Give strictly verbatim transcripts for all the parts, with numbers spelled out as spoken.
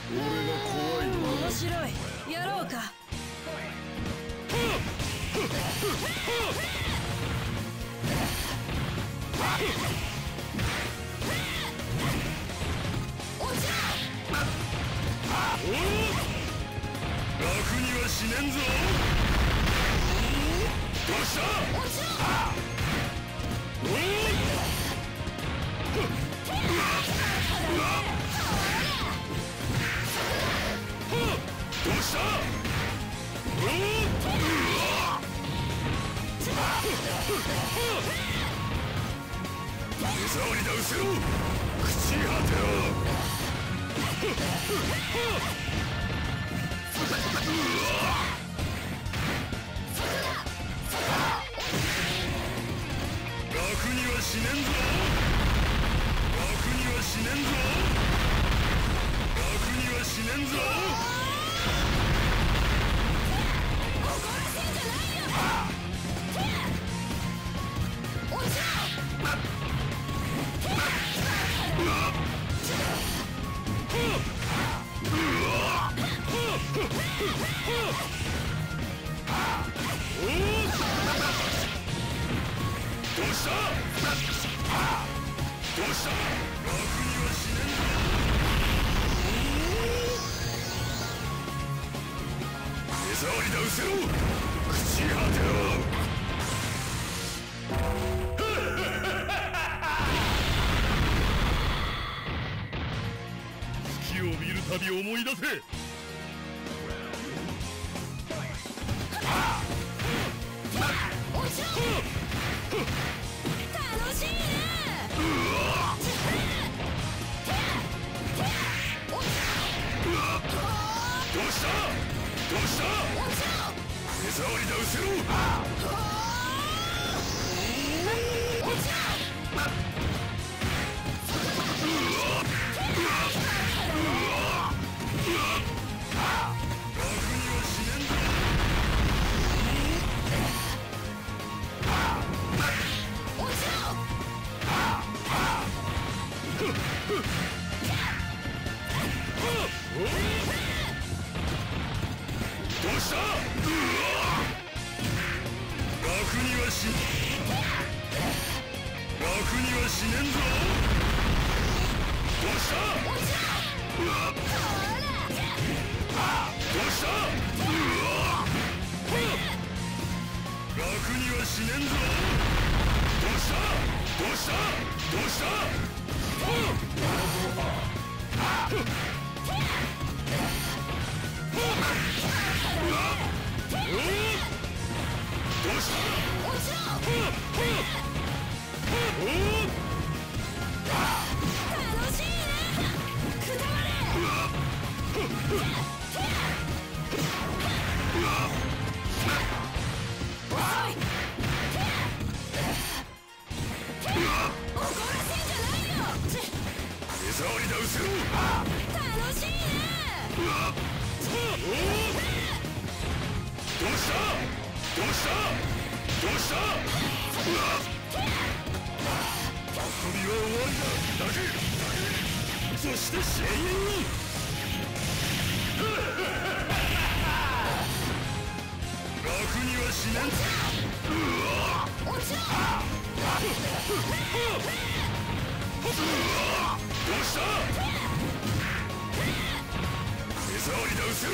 俺が怖いのは面白い。やろうか。 楽には死ねんぞ。どうした。どうした手触りだうせろ。朽ち果てろ。楽には死ねんぞ。楽には死ねんぞ。楽には死ねんぞ。 怒らせんじゃないよ。落ちろ。 どうしたどうした。楽には死ねんぞ。手触りだうせろ。朽ち果てろ。月を見るたび思い出せ。 楽しいね。 どうしたどうした。手触りだうせろ。どうした。楽にはし楽には死ねんぞ。どうした。どうした楽には死ねんぞ。どうしたどうしたどうした。どうした。 楽しいね。くたばれ。遅い。怒らせんじゃないよ。 手触りだうせろ。 楽しいね。 どうしたどうしたどうした。遊びは終わりだ。だけそして永遠に。楽にはしねん。 落ちろ。 どうした。手触りだうせろ。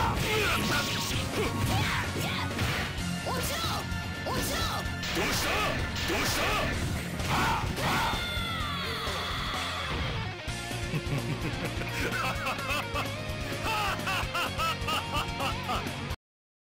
落ちろ。落ちろ。 どうしたどうした。